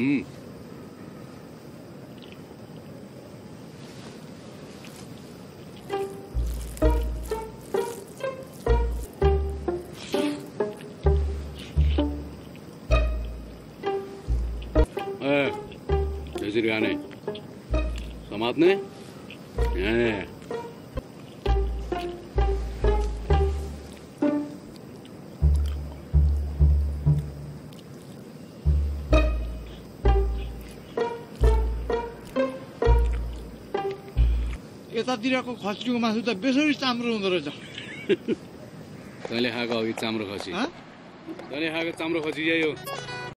त्यसरी खाने समात्ने यतातिरको खसीको मासु त बेसरी चाम्रो हुँदो रहेछ। तैँले खाएको अघि चाम्रो खसी तैँले खाएको चाम्रो खसी यही हो।